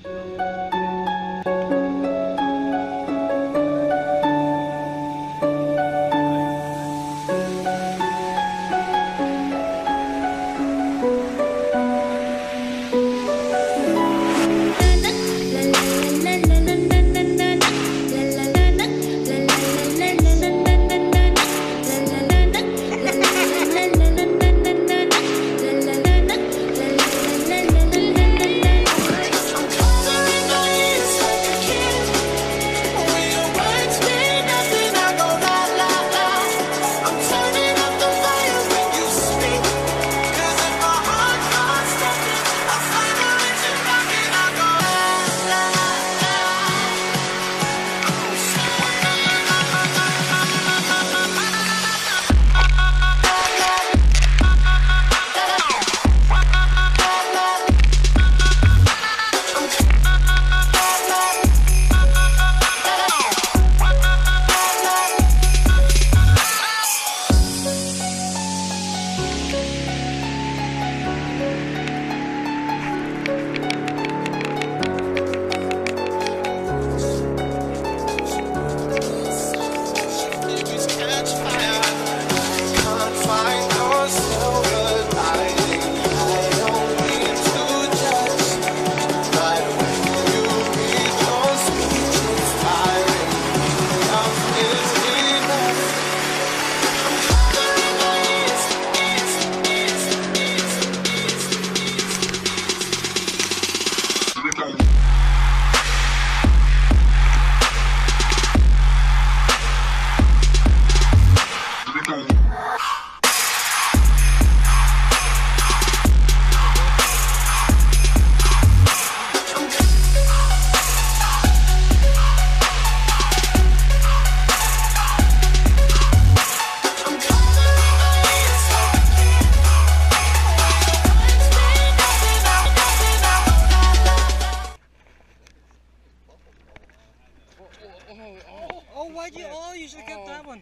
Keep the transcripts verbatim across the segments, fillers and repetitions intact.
Oh, why'd you? Oh, you should have kept that one.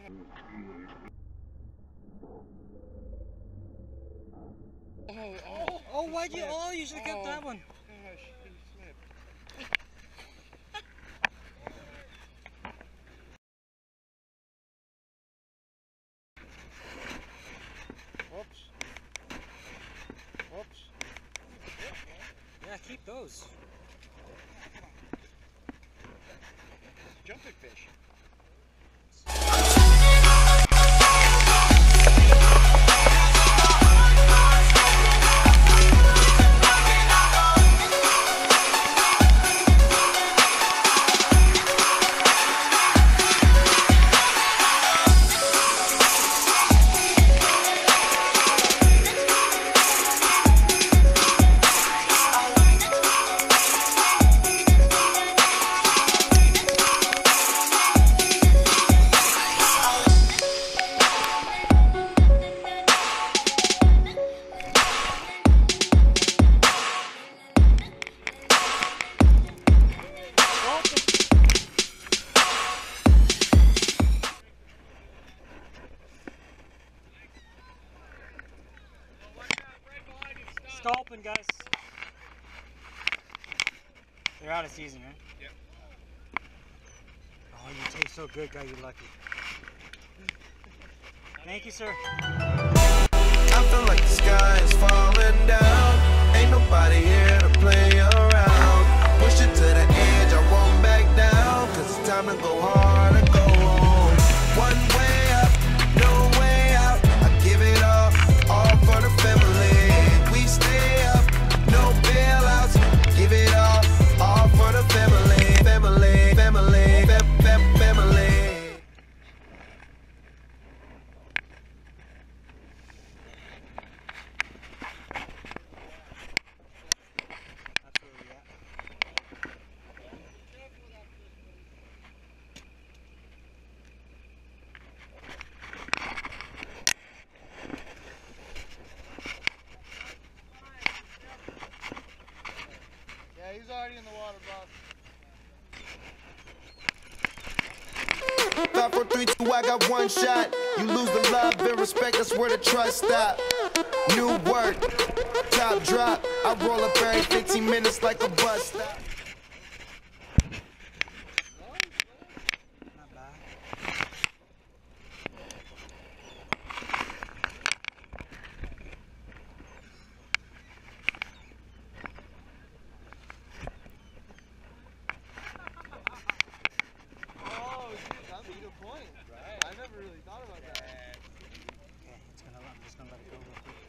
Oh, oh. Oh, why'd you? Oh, you should have kept that one. Whoops. Whoops. Yeah, keep those. Jumping fish. Scalping, guys. They're out of season, right? Yep. Oh, you taste so good, guy. You're lucky. Thank you, sir. I feel like the sky is falling down. Ain't nobody here to play around. Push it to the edge, I won't back down. Cause it's time to go hard and go home. One way up, no way out. I give it all, all for the family. We stay up, no bailouts. Give it all, all for the family. Family, family, fam, fam, family. Yeah, he's already in the water, boss. Five, four, three, two, I got one shot. You lose the love and respect, that's where the trust stop. New work, top drop. I roll up every fifteen minutes like a bus stop. Not bad. Oh, dude, that's a good point. Right. I never really thought about that. Okay, it's gonna, I'm just gonna let it go real quick.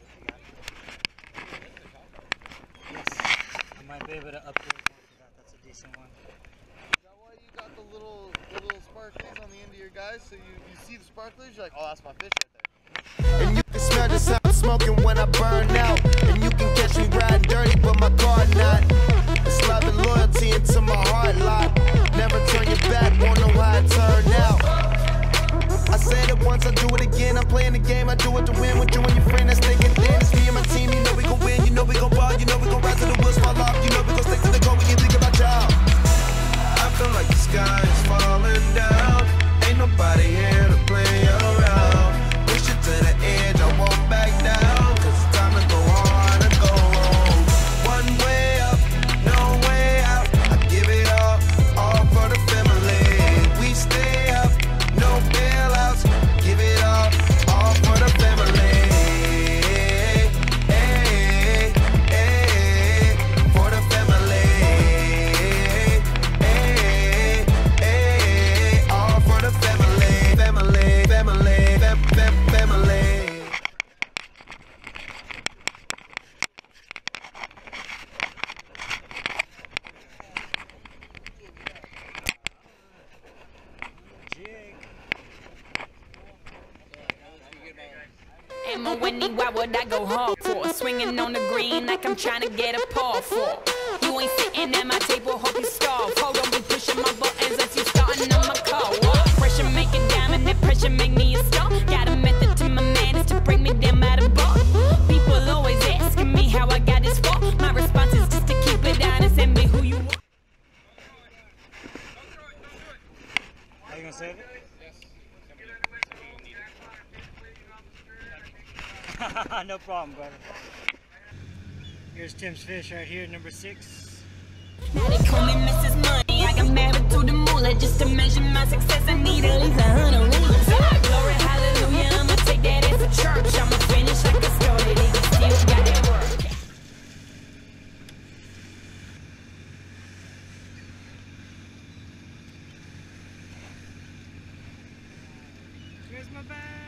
I got it. Yes, I might be able to upgrade one for that. That's a decent one. Is that why you got the little the little sparklers on the end of your guys? So you, you see the sparklers, you're like, oh, that's my fish right there. And you can smell just how I'm smoking when I burn out. And you can catch me riding dirty, but my car not. It's love and loyalty into my heart lock. Never turn your back, won't know how it turned out. I said it once, I do it again. I'm playing the game, I do it to win. With you and your friend that's thinking thin. It's me and my team, you know we gon' win. You know we gon' ball, you know we gon' rise to the wheels fall off. You know we gon' stick to the goal, we can think about y'all. I feel like the sky is falling down. Ain't nobody here to play around. Push it to the edge, I won't back down. Cause it's time to go hard and go home. One way up, no way out. I give it all, all for the family. We stay up, no bailouts. Give it all, all for the family. Hey, hey, for the family. Hey, hey, all for the family. Family, family, fam, fam, family. Jig. Am I winning? Why would I go hard for? Swinging on the green like I'm trying to get a paw for. You ain't sitting at my table, hope you starve. Hold on, be pushing my buttons as you starting on my car. What? Pressure make a diamond, that pressure make me a star. Got a method to my madness to bring me down by the bar. People always asking me how I got this far. My response is just to keep it honest and be who you are. Are you gonna save it? No problem, brother. Here's Tim's fish right here, number six. Now they call me Missus Money. I got married to the moolah just to measure my success. I need at least a hundred rulers. Glory, hallelujah, I'ma take that as a church. I'ma finish like I started it. You still got that work. Here's my bag.